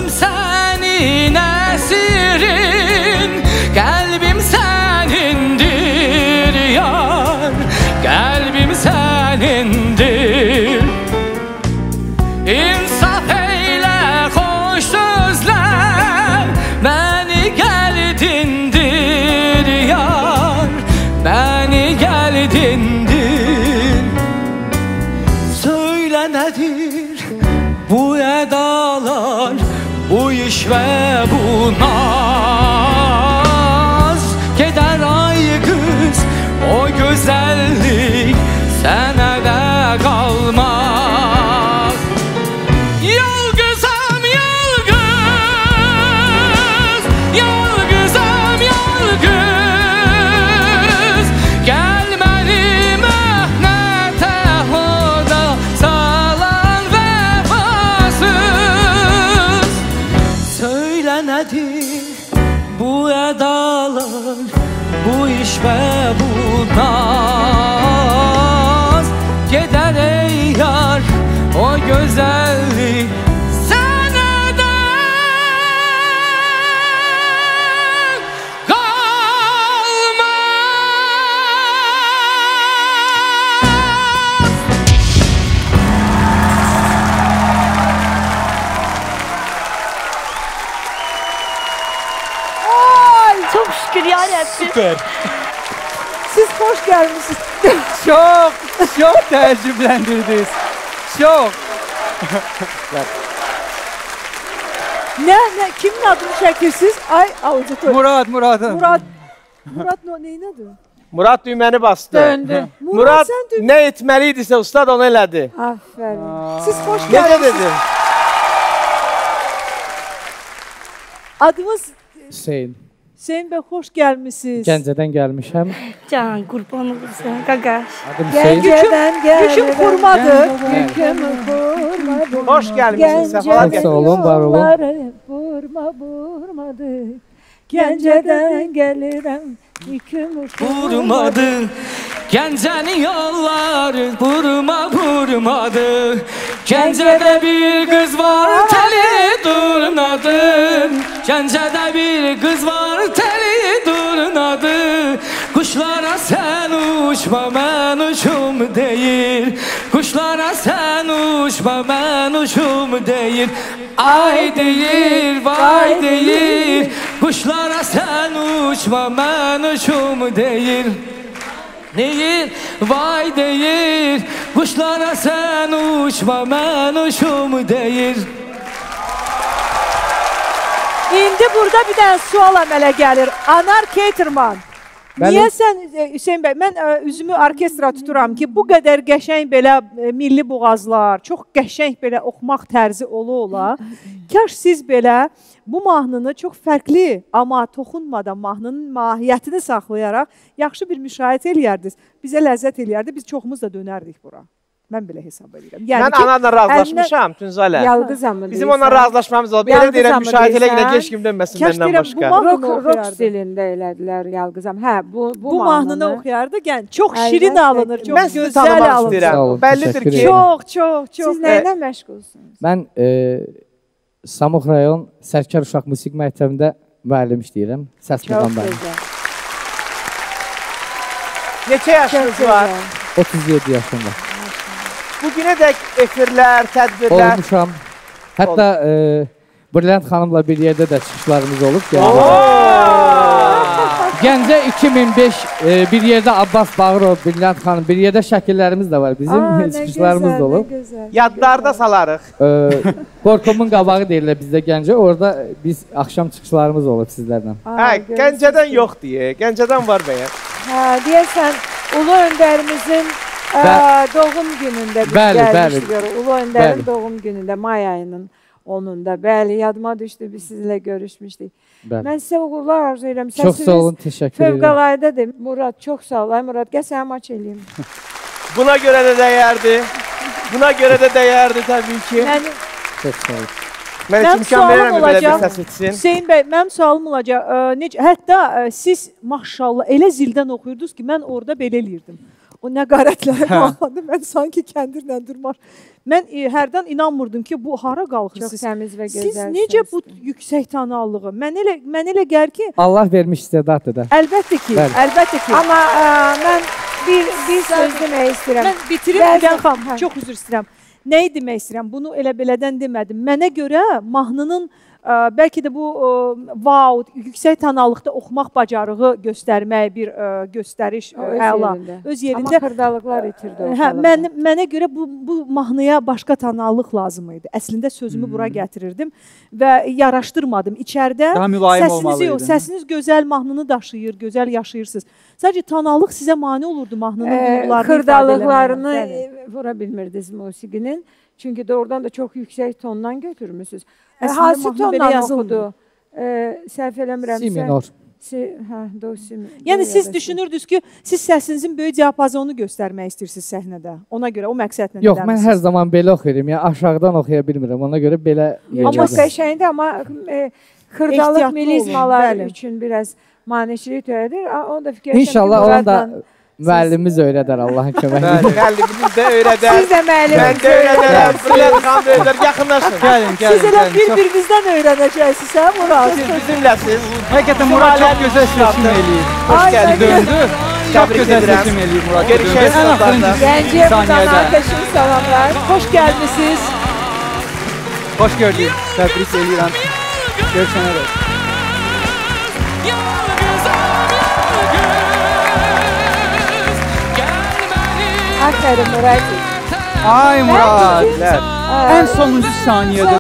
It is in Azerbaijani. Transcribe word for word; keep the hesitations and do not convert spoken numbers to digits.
senin esirin, kalbim senindir yar, kalbim senindir. İnsaf eyle hoş sözler, beni geldindir yar, beni geldindir. Söyle nedir bu edalar, bu iş ve bu naz? Keder ay kız, o güzellik sana da kalmaz. Yalgızam yalgız, yalgızam yalgız, gelmeli mehnete hoda salan vefasız. Söyle nedir bu edalar, bu iş ve bu naz? Gider ey yar o güzellik sana da kalmaz. Ay çok şükür yarabbim. Süper. Siz hoş gelmişsiniz. Çok, çok tecrübelendirdiniz. Çok. Ne ne kimin adını çekirsiniz? Ay auditor. Murat, Murat. Murat. Murat no, neyin adı? Murat düyməni bastı. Döndü. Murat sen dön. nə etməliydisə ustad onu elədi. Aferin. Siz hoş Necə geldiniz. dedi? Adımız Hüseyin. Hüseyin Bey hoş gelmişsiniz. Gəncədən gəlmişəm. Can kurban olursun qaqaş. Adım Hüseyin. Gəncədən gəlirəm. Yüküm kurmadı. Yüküm Yüküm kurmadı. Hoş gəlmişsiniz. Səfalar Sağ olun, var olun. Yolları Vurma vurmadı. Gəncədən gəlirəm. Yüküm Vurmadı, Gəncənin yolları vurma vurmadı. Gəncədə bir kız var teli durnadı, Gəncədə bir kız var teli durnadı. Kuşlara sen uçma ben uçum değil, kuşlara sen uçma ben uçum değil. Ay değil vay değil, kuşlara sen uçma ben uçum değil. Değil vay değil, kuşlara sen uçma ben uçum değil. İndi burada bir dənə sual əmələ gəlir. Anar Caterman. Niyə sən Hüseyin bəy, mən ə, üzümü orkestra tuturam ki, bu qədər qəşəng belə ə, milli boğazlar, çox qəşəng belə oxumaq tərzi ola-ola. Kaş siz belə bu mahnını çox fərqli, amma toxunmadan mahnının mahiyyətini saxlayaraq yaxşı bir müşahidə eləyərdiniz. Bizə ləzzət eləyərdi, biz çoxumuz da dönərdik bura. Mən belə hesab edirəm. Yəni mən ananla razılaşmışam Tünzalə. Yalqızamı Bizim onunla razılaşmamız oldu. Belə deyirəm, müşahidələ ilə keç kim dönməsin məndən başqa. Rock stilində elədilər Yalqızam. Hə, bu bu mahnını oxuyardı. Yəni çox şirin alınır, çox gözəl alınır. Bəllidir ki, çox, çox, çox. Siz nəylə məşğulsunuz? Mən e, Samux rayon Sərkar Uşaq Musiqi Məktəbində müəllim işləyirəm. Səs müğənnisi. Neçə yaşınız var? otuz yeddi yaşında. Bugünə dək efirlər, tədbirlər olmuşam. Hətta e, Brilliant xanımla bir yerdə də çıxışlarımız olub. Gəncə iki min beş e, bir yerdə Abbas Bağırov, Brilliant xanım bir yerdə şəkillərimiz də var. Bizim çıxışlarımız da olub. Yadlarda salarıq. E, Qorkumun qabağı deyirlər bizdə Gəncə. Orada biz axşam çıxışlarımız olub sizlərlə. Hə, Gəncədən yox deyə. Gəncədən var bəyəm. Hə, deyəsən Ulu Öndərimizin Ə, doğum günündə biz bəli, gəlmişdik. Bəli. Ulu Öndərin doğum günündə, may ayının onunda. Bəli, yadıma düşdü, biz sizinlə görüşmüşdük. Bəli. Mən sizə uğurlar arzu edirəm. Çox sağ olun, təşəkkür edirəm. Fövqələdədir. Murad, çox sağ ol. Ay Murad, gəl sənə maç eləyim. Buna görə də dəyərdi. Buna görə də dəyərdi təbii ki. Yəni, çox sağ olun. Mən heç imkan verirəm belə bir səs etsin. Hüseyin bəy, mənim sualım olacaq. Ə, necə, hətta ə, siz maşallah elə zildən oxuyurdunuz ki, mən orada belə eləyirdim. O O nəqarətlərə qalxanda mən sanki kəndirlə durmar. Mən e, hərdən inanmırdım ki, bu hara qalxırsınız? Çox təmiz və gözəl. Siz necə bu yüksək tonallığı? Mən elə mən elə gəlir ki, Allah vermiş istedaddır da. əlbəttə ki, Bəli. əlbəttə ki. Amma ə, mən bir, bir söz demək istəyirəm. Mən bitirim, Bəzən- Fidan xanım, Hə. çox üzr istəyirəm. Nəyi demək istəyirəm? Bunu elə belədən demədim. Mənə görə mahnının ə, bəlkə də bu ə, wow, yüksək tonallıqda oxumaq bacarığı göstərmək bir ə, göstəriş O ə, öz əla. yerində. Öz Amma yerində. xırdalıqlar itirdi o. Hə, mən, mənə görə bu, bu mahnıya başqa tonallıq lazım idi. Əslində sözümü Hmm. bura gətirirdim və yaraşdırmadım. İçəridə Daha mülayim səsiniz olmalıydı. yox, səsiniz gözəl mahnını daşıyır, gözəl yaşayırsınız. Sadəcə tonallıq sizə mane olurdu mahnının Ə, duyğularını xırdalıqlarını ifadə eləməyə. e, vura bilmirdiniz musiqinin. Çünki doğrudan da çox yüksək tondan götürmüsünüz. Ə, Əslində Hansı mahnı belə tondan yazılmır. oxudu? Ə, Səhv eləmirəmsə. Si minor. Si, hə, do si minor. Yəni Ya siz da si. düşünürdünüz ki, siz səsinizin böyük diapazonu göstərmək istəyirsiniz səhnədə. Ona görə o məqsədlə Yox, mən hər edərsiniz. zaman belə oxuyuram. Yəni aşağıdan oxuya bilmirəm. Ona görə belə Amma yerlədim. qəşəngdir, amma e, xırdalıq Ehtiyatlı milizmalar olun, bəli. üçün biraz maneçilik törədir. A, Onu da fikirləşirəm ki, İnşallah onu da Muradla- müəllimimiz öyrədər Allahın köməyi ilə. Bəli, müəllimimiz də öyrədər. Siz də müəllim. Mən də öyrədərəm. Brilliant xanım da öyrədər. Yaxınlaşın. Gəlin, Siz gəlin, elə gəlin. Çox- bir-birinizdən öyrənəcəksiniz, hə Murad? Siz bizimləsiz. Həqiqətən Murad çox gözəl seçim eləyir. Hoş Ay, gəldiniz. Döndü. Çox Təbrik gözəl edirəm. seçim eləyir Murad. Görüşək Döndü. Ən axırıncı sınıflarda. Gəncəyə buradan saniyədə. arkadaşım salamlar. Xoş gəlmisiniz. Xoş gördük. Təbrik eləyirəm. Görüşənə dək. Aferin Murat. Ay Murad. Lər. Ən sonuncu saniyədə